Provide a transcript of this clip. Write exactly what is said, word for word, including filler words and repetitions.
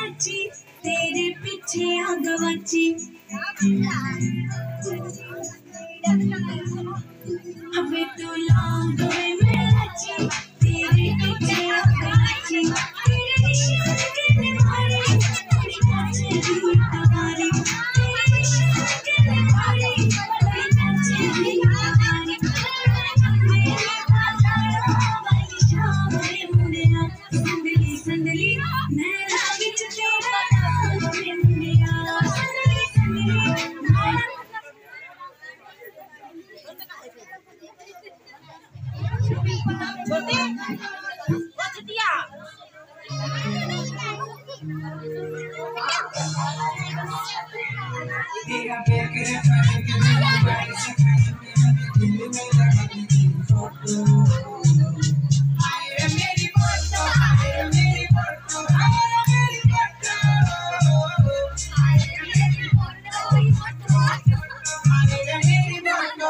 नाची तेरे पीछे आ गवाची हमें तो लौंग में नाची तेरे पीछे आ गवाची तेरे निशान के मारे तेरी नाचे दी हमारी तेरे निशान के मारे तेरी नाचे दी हमारी मेरे बाजारों वाली शाम में मुंडिया संदली संदली नैना बिच तेरा नाम में मुंडिया संदली संदली बोलते वक्त दिया तेरा प्यार के रखने के लिए बारिश से दिल में लगी फोटो आए मेरी फोटो आए मेरी फोटो आए मेरी फोटो आए मेरी फोटो आए मेरी फोटो